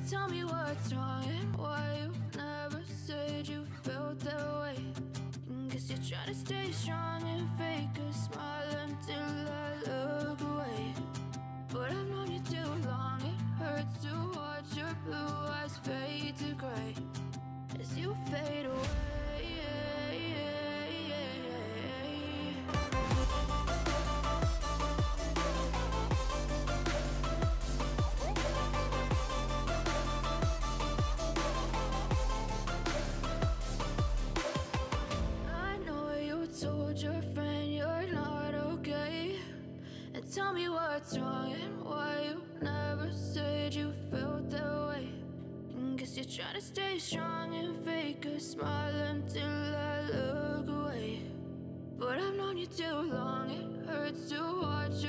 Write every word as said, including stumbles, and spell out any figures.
Tell me what's wrong and why you never said you felt that way. And guess you're trying to stay strong and fake a smile until I look away. But I've known you too long, it hurts to watch your blue eyes fade to gray as you fade away. Told your friend you're not okay. And tell me what's wrong and why you never said you felt that way. And guess you're trying to stay strong and fake a smile until I look away. But I've known you too long, it hurts to watch